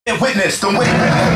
Witness, don't wait.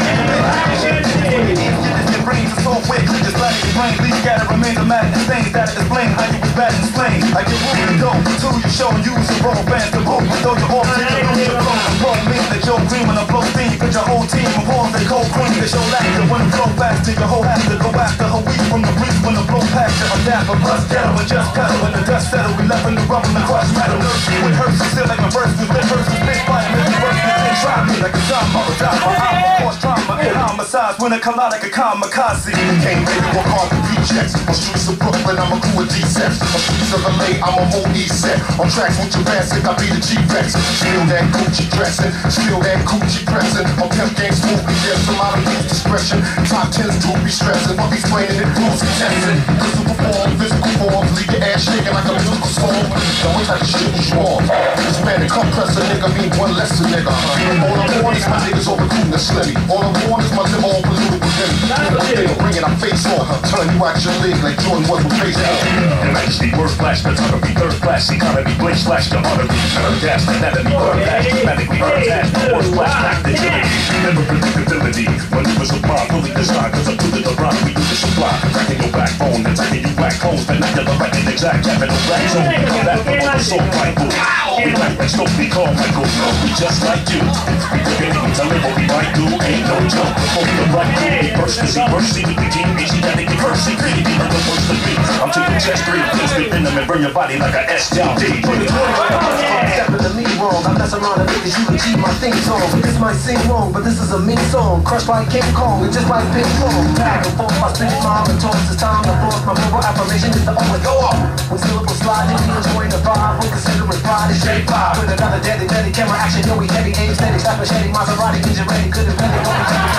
Your brains are so quick, just like your brain. These gotta remain the madness things that explain how you was bad and slain. Like your room to go to, you show you use a role fans to book. Though you're off, you lose your flow. The flow means that you're dreaming of flow steam. Cause your whole team of horns, they cold cream. They show laughter when the flow faster. Your whole has to go after her week from the breeze when the flow past you. I'm dapper, bust ghetto, and just pedal. When the dust settle, we left in the rubber and the crush metal. With hurts, still like my verse was lit, versus big fire. Maybe verse is try me like a drama. I'm a force trauma and homicides when it come out like a kamikaze. Came ready to work hard to rejects. On streets of Brooklyn, I'm a crew of D-sets. On streets of LA, I'm a whole E-set. On tracks with Jurassic, I be the G-Rex. Still that Gucci dressing, still that Gucci pressing. On pimp gang smoking, yes, a lot of use discretion. Top 10s do be stressing, but explaining it blues and testing. Cause to perform physical forms, leave your ass shaking like a musical song. Now what type of shit was you on? This man, the compressor nigga mean one less a nigga. All I want is my niggas over cool and slimmy. All I want is my liver on polluted with them. Bringing our face on, turn you out your leg like Jordan was with face on. And majesty, word flash, photography, third class, economy, blink slash, your honor, turn gas, anatomy, burn dash, dramatically burn dash, force flash, back the agility, never predictability. Maneuvers of mine, fully designed, cause I'm through the rhyme, we do the supply, cracking your backbone, attacking you black holes, vernacular, writing exact, capital black zone, come back from the soul rifle. We like that scope, we call Michael, no, we just like you. We beginning, telling what we might do, ain't no joke, before the right move, we burst to see, mercy with the team, easy, that they first see, greedy, be like the worst of me. I'm taking chest, three things, spit in them and burn your body like a STD. Step in the me wrong, I mess around and niggas, you achieve my theme song. This might seem wrong, but this is a mean song. Crushed like King Kong, and just like ping pong. Back and forth, I spin it mile and toss. It's time to force my verbal affirmation is the only go up. When syllables slide, you enjoying the vibe. When considering pride is shape five. With another deadly camera action, yo, we heavy, aim steady, slap a shady, Maserati, engine ready, good and ready.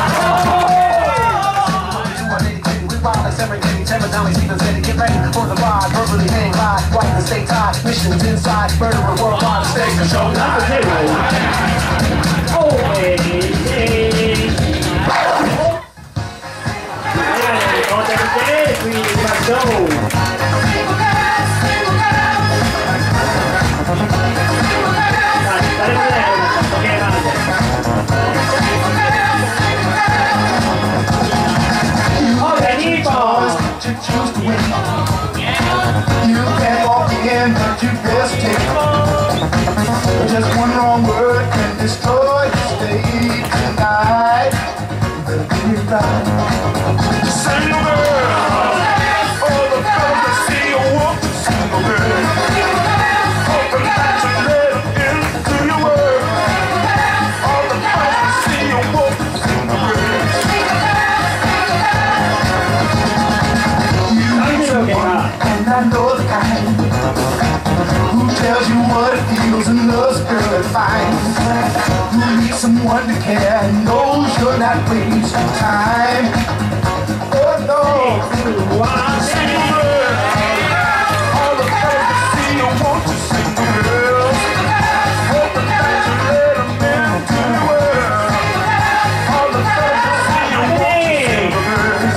Get ready for the ride, verbally hang high, right the state tie, missions inside, murderer worldwide, state control. You can't walk in, but you best take. Just one wrong word can destroy your state tonight. You better get it right. Single girl, all the fellas that see you want to single girl. Open that you let them into your world. All the fellas that see you want to single girl. And I know the kind who tells you what it feels and loves girl and finds. Who needs someone to care and knows you're not wasting time. Oh no, single girl. All the fellas that see you want to single girls. Hoping that you let them into the world. All the fellas that see you want to single girls.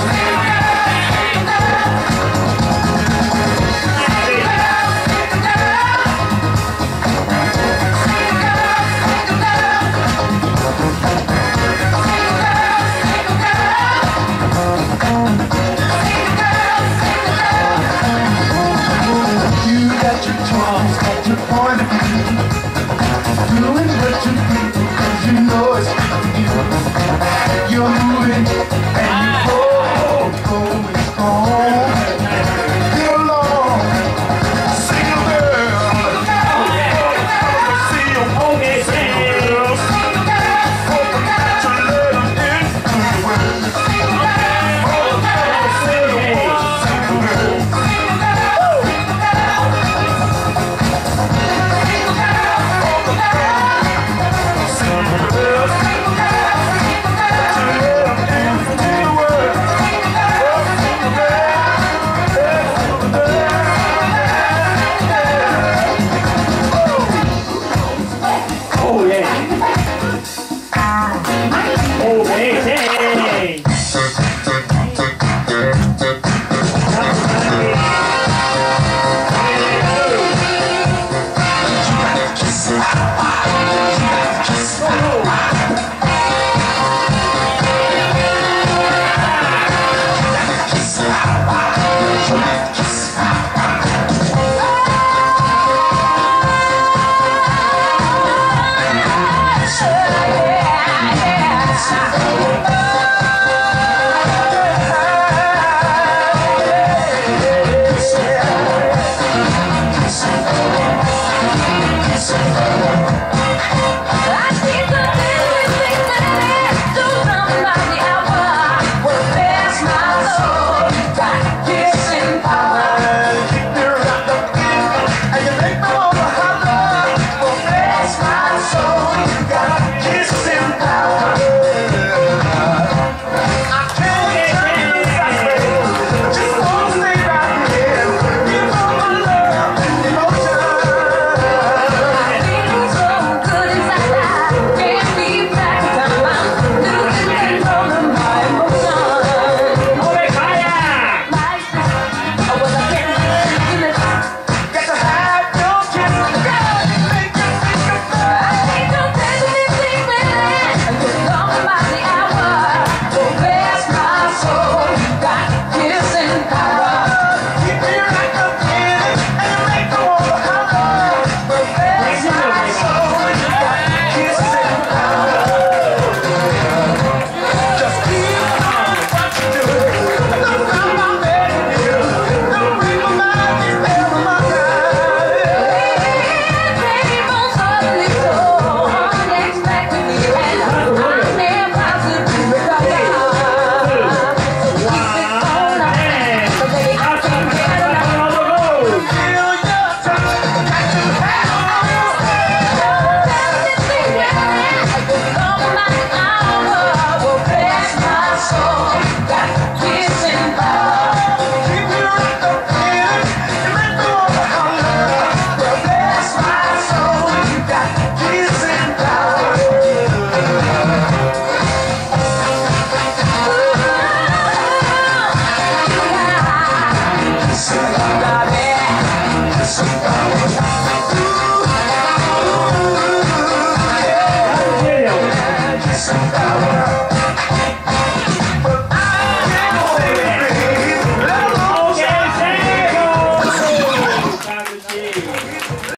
some power.